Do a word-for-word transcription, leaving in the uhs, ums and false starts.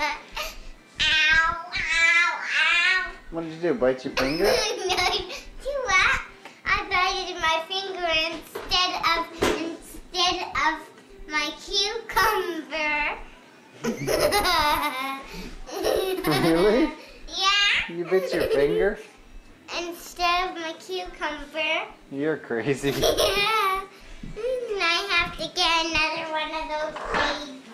Ow, ow, ow. What did you do? Bite your finger? No, do what? I bited my finger instead of instead of my cucumber. Really? Yeah. You bit your finger? Instead of my cucumber. You're crazy. Yeah. And I have to get another one of those seeds.